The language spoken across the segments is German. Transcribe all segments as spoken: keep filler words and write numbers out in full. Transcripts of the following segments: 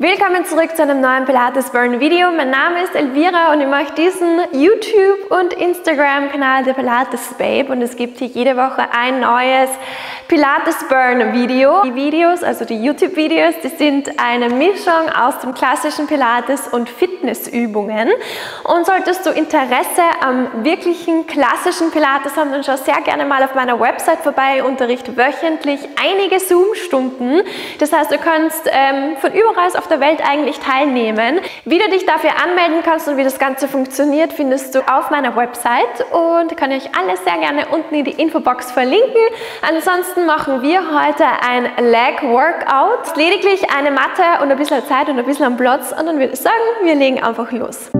Willkommen zurück zu einem neuen Pilates Burn Video. Mein Name ist Elvira und ich mache diesen YouTube- und Instagram-Kanal der Pilates Babe und es gibt hier jede Woche ein neues Pilates Burn Video. Die Videos, also die YouTube-Videos, die sind eine Mischung aus dem klassischen Pilates und Fitnessübungen. Und solltest du Interesse am wirklichen klassischen Pilates haben, dann schau sehr gerne mal auf meiner Website vorbei. Ich unterrichte wöchentlich einige Zoom-Stunden. Das heißt, du kannst ähm, von überall auf der Welt eigentlich teilnehmen. Wie du dich dafür anmelden kannst und wie das Ganze funktioniert, findest du auf meiner Website und kann ich alles sehr gerne unten in die Infobox verlinken. Ansonsten machen wir heute ein Leg Workout. Lediglich eine Matte und ein bisschen Zeit und ein bisschen am Platz und dann würde ich sagen, wir legen einfach los.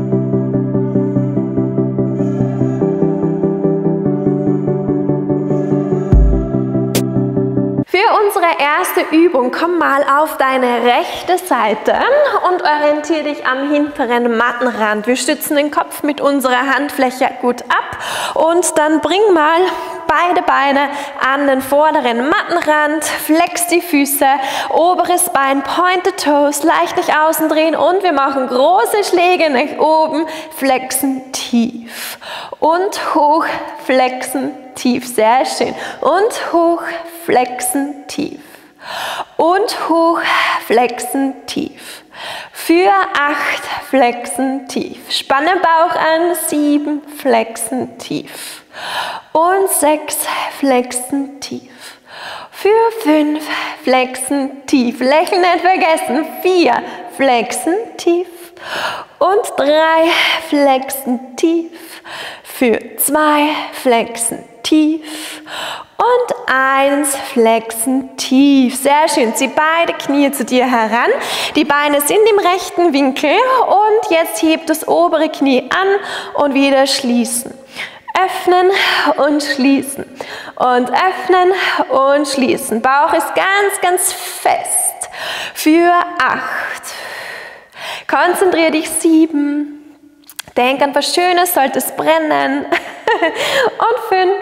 Für unsere erste Übung komm mal auf deine rechte Seite und orientiere dich am hinteren Mattenrand. Wir stützen den Kopf mit unserer Handfläche gut ab und dann bring mal beide Beine an den vorderen Mattenrand, flex die Füße, oberes Bein, point the toes, leicht nach außen drehen und wir machen große Schläge nach oben, flexen tief und hoch, flexen tief, sehr schön und hoch, flexen tief und hoch, flexen tief. Für acht, flexen tief. Spanne Bauch an, sieben, flexen tief. Und sechs, flexen tief. Für fünf, flexen tief. Lächeln nicht vergessen. Vier, flexen tief. Und drei, flexen tief. Für zwei, flexen tief. Und eins, flexen tief. Sehr schön. Zieh beide Knie zu dir heran. Die Beine sind im rechten Winkel. Und jetzt heb das obere Knie an und wieder schließen. Öffnen und schließen. Und öffnen und schließen. Bauch ist ganz, ganz fest. Für acht. Konzentriere dich. Sieben. Denk an was Schönes, sollte es brennen. Und fünf.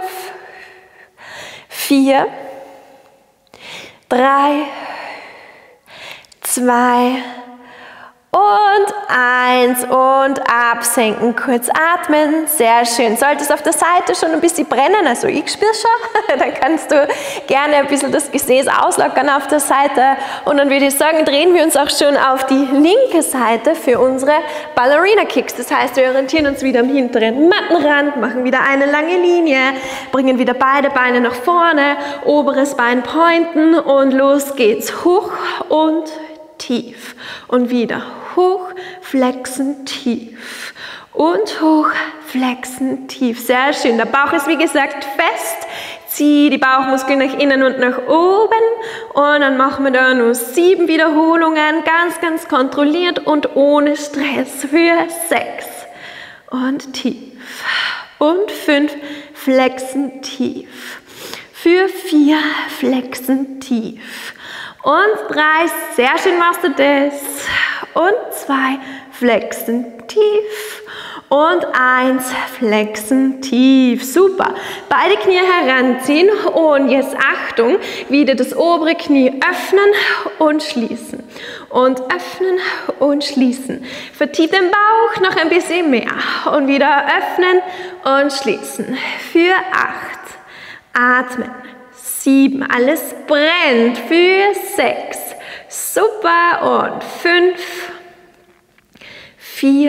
Vier, drei, zwei und eins und absenken, kurz atmen, sehr schön. Sollte es auf der Seite schon ein bisschen brennen, also ich spüre schon, dann kannst du gerne ein bisschen das Gesäß auslockern auf der Seite und dann würde ich sagen, drehen wir uns auch schon auf die linke Seite für unsere Ballerina Kicks. Das heißt, wir orientieren uns wieder am hinteren Mattenrand, machen wieder eine lange Linie, bringen wieder beide Beine nach vorne, oberes Bein pointen und los geht's. Hoch und tief und wieder hoch, flexen, tief und hoch, flexen, tief. Sehr schön. Der Bauch ist wie gesagt fest. Zieh die Bauchmuskeln nach innen und nach oben und dann machen wir da nur sieben Wiederholungen, ganz, ganz kontrolliert und ohne Stress. Für sechs und tief und fünf, flexen, tief. Für vier, flexen, tief. Und drei, sehr schön machst du das. Und zwei, flexen tief. Und eins, flexen tief. Super. Beide Knie heranziehen. Und jetzt Achtung, wieder das obere Knie öffnen und schließen. Und öffnen und schließen. Vertief den Bauch noch ein bisschen mehr. Und wieder öffnen und schließen. Für acht. Atmen. Sieben, alles brennt. Für sechs, super. Und fünf, vier,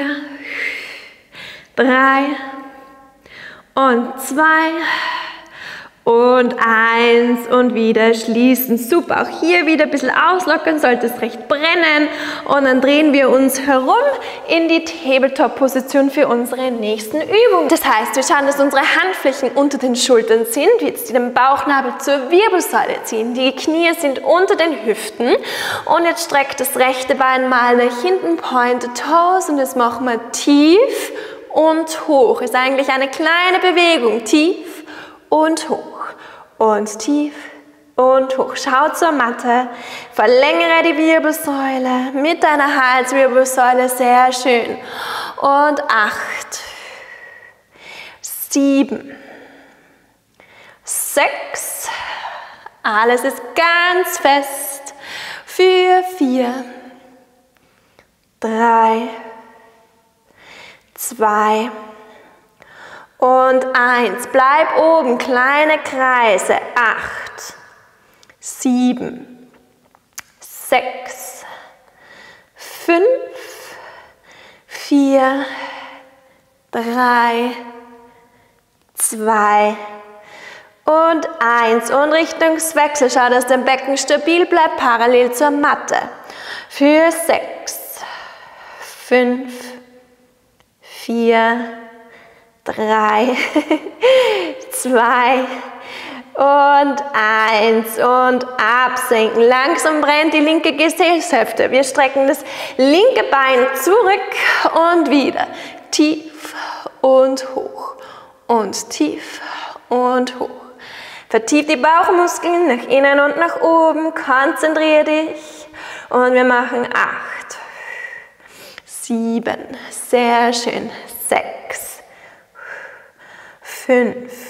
drei und zwei und eins und wieder schließen. Super, auch hier wieder ein bisschen auslockern, sollte es recht brennen. Und dann drehen wir uns herum in die Tabletop-Position für unsere nächsten Übungen. Das heißt, wir schauen, dass unsere Handflächen unter den Schultern sind, wir jetzt den Bauchnabel zur Wirbelsäule ziehen. Die Knie sind unter den Hüften. Und jetzt streckt das rechte Bein mal nach hinten, point the toes. Und jetzt machen wir tief und hoch. Ist eigentlich eine kleine Bewegung. Tief und hoch. Und tief und hoch. Schau zur Matte. Verlängere die Wirbelsäule mit deiner Halswirbelsäule. Sehr schön. Und acht, sieben, sechs. Alles ist ganz fest. Für vier, drei, zwei und eins. Bleib oben, kleine Kreise. acht, sieben, sechs, fünf, vier, drei, zwei und eins. Und Richtungswechsel. Schau, dass dein Becken stabil bleibt, parallel zur Matte. Für sechs, fünf, vier, drei, zwei und eins. Und absenken. Langsam brennt die linke Gesäßhälfte. Wir strecken das linke Bein zurück und wieder. Tief und hoch. Und tief und hoch. Vertief die Bauchmuskeln nach innen und nach oben. Konzentriere dich. Und wir machen acht, sieben, sehr schön, sechs, fünf,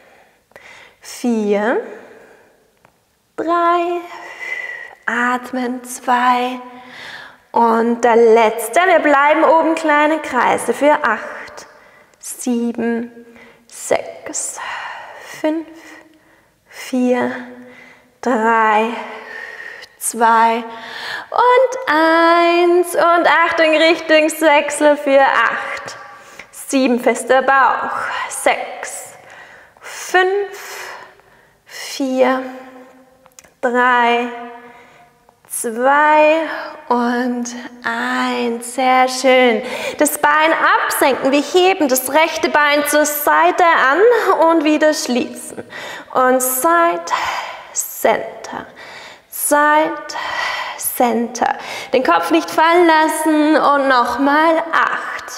vier, drei, atmen, zwei und der letzte. Wir bleiben oben, kleine Kreise für acht, sieben, sechs, fünf, vier, drei, zwei und eins. Und Achtung, Richtungswechsel für acht, sieben, fester Bauch, sechs, fünf, vier, drei, zwei und eins. Sehr schön. Das Bein absenken. Wir heben das rechte Bein zur Seite an und wieder schließen. Und Side, Center, Side, Center. Den Kopf nicht fallen lassen und nochmal acht,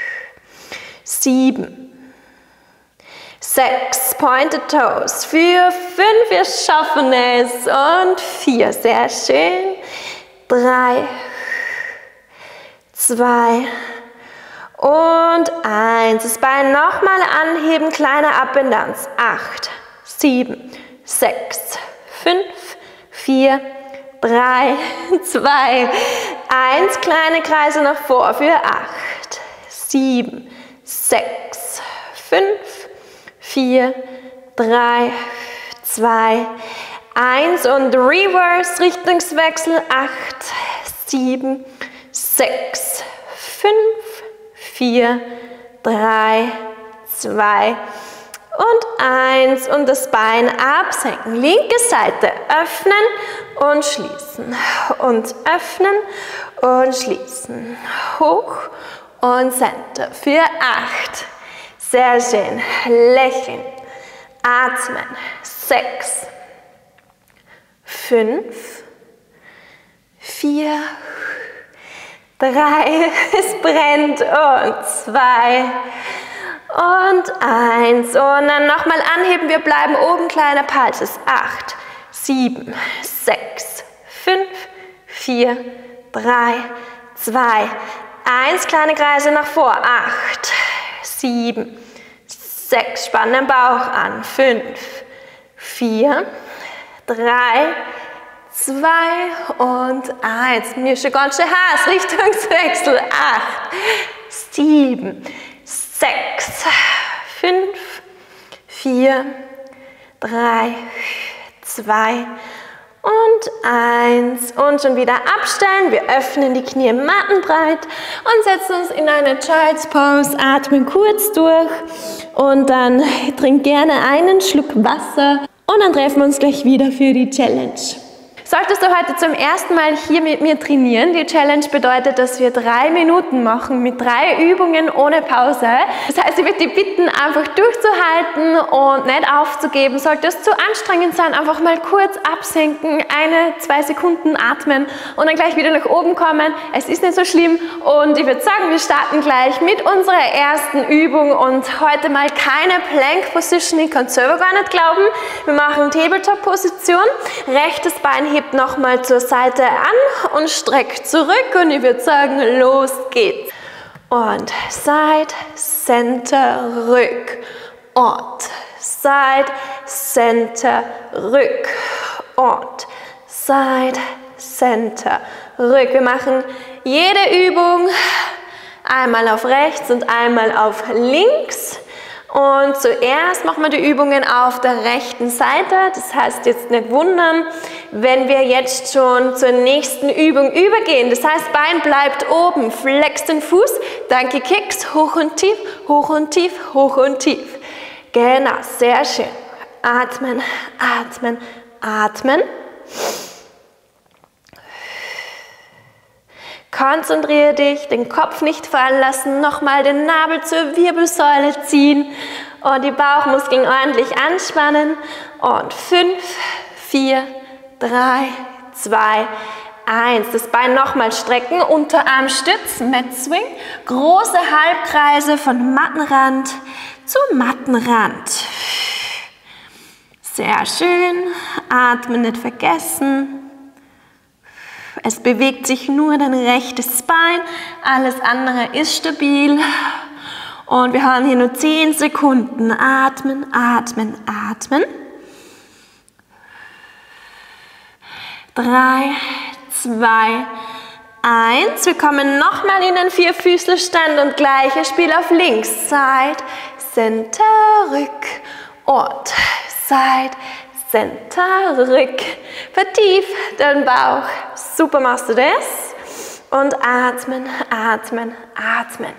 sieben, sechs, Pointed Toes, für fünf, wir schaffen es und vier, sehr schön, drei, zwei und eins. Das Bein nochmal anheben, kleine Up and Downs, acht, sieben, sechs, fünf, vier, drei, zwei, eins, kleine Kreise nach vor für acht, sieben, sechs, fünf, vier, drei, zwei, eins und Reverse, Richtungswechsel, acht, sieben, sechs, fünf, vier, drei, zwei und eins und das Bein absenken. Linke Seite öffnen und schließen und öffnen und schließen. Hoch und Center für acht. Sehr schön. Lächeln. Atmen. Sechs. Fünf. Vier. Drei. Es brennt. Und zwei. Und eins. Und dann nochmal anheben. Wir bleiben oben. Kleine Pulses. Acht. Sieben. Sechs. Fünf. Vier. Drei. Zwei. Eins. Kleine Kreise nach vor. Acht. Sieben, sechs, spann den Bauch an, fünf, vier, drei, zwei und eins. Mir schon ganz schön heiß, Richtungswechsel, acht, sieben, sechs, fünf, vier, drei, zwei und eins. Und schon wieder abstellen. Wir öffnen die Knie mattenbreit und setzen uns in eine Child's Pose. Atmen kurz durch und dann trink gerne einen Schluck Wasser. Und dann treffen wir uns gleich wieder für die Challenge. Solltest du heute zum ersten Mal hier mit mir trainieren, die Challenge bedeutet, dass wir drei Minuten machen mit drei Übungen ohne Pause. Das heißt, ich würde dich bitten, einfach durchzuhalten und nicht aufzugeben. Sollte es zu anstrengend sein, einfach mal kurz absenken, eine, zwei Sekunden atmen und dann gleich wieder nach oben kommen. Es ist nicht so schlimm und ich würde sagen, wir starten gleich mit unserer ersten Übung und heute mal keine Plank Position, ich kann es selber gar nicht glauben. Wir machen Tabletop-Position, rechtes Bein hebt nochmal zur Seite an und streckt zurück und ich würde sagen, los geht's. Und Side, Center, Rück und Side, Center, Rück und Side, Center, ruhig. Wir machen jede Übung einmal auf rechts und einmal auf links. Und zuerst machen wir die Übungen auf der rechten Seite. Das heißt jetzt nicht wundern, wenn wir jetzt schon zur nächsten Übung übergehen. Das heißt, Bein bleibt oben, flex den Fuß, dann Kicks, hoch und tief, hoch und tief, hoch und tief. Genau, sehr schön. Atmen, atmen, atmen. Konzentriere dich, den Kopf nicht fallen lassen, nochmal den Nabel zur Wirbelsäule ziehen und die Bauchmuskeln ordentlich anspannen. Und fünf, vier, drei, zwei, eins. Das Bein nochmal strecken, Unterarm stützen, Mat Swing. Große Halbkreise von Mattenrand zu Mattenrand. Sehr schön. Atmen nicht vergessen. Es bewegt sich nur dein rechtes Bein, alles andere ist stabil. Und wir haben hier nur zehn Sekunden. Atmen, atmen, atmen. Drei, zwei, eins. Wir kommen nochmal in den Vierfüßlerstand und gleiches Spiel auf links. Side, Center, Rück und Side, Center, Rück. Vertief den Bauch. Super machst du das. Und atmen, atmen, atmen.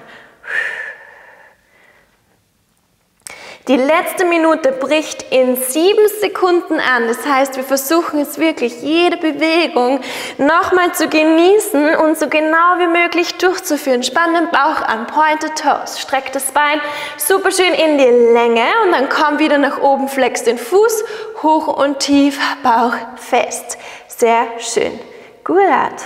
Die letzte Minute bricht in sieben Sekunden an. Das heißt, wir versuchen jetzt wirklich jede Bewegung nochmal zu genießen und so genau wie möglich durchzuführen. Spann den Bauch an, Pointed Toes, streck das Bein super schön in die Länge und dann komm wieder nach oben, flex den Fuß, hoch und tief, Bauch fest. Sehr schön. Gut.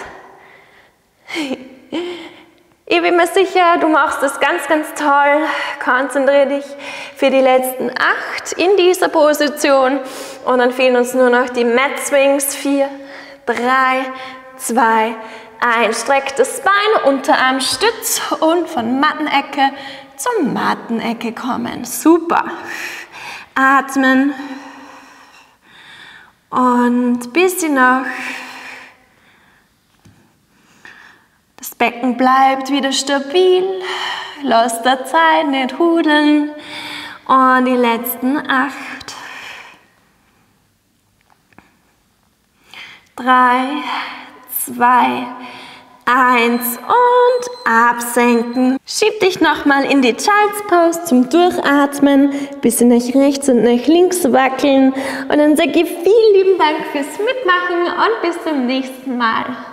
Ich bin mir sicher, du machst das ganz, ganz toll. Konzentriere dich für die letzten acht in dieser Position. Und dann fehlen uns nur noch die Mat Swings. vier, drei, zwei, eins. Streck das Bein, Unterarm stütz und von Mattenecke zur Mattenecke kommen. Super. Atmen. Und bisschen noch. Das Becken bleibt wieder stabil, lass der Zeit nicht hudeln. Und die letzten acht, drei, zwei, eins und absenken. Schieb dich nochmal in die Child's Pose zum Durchatmen, bisschen nach rechts und nach links wackeln. Und dann sage ich vielen lieben Dank fürs Mitmachen und bis zum nächsten Mal.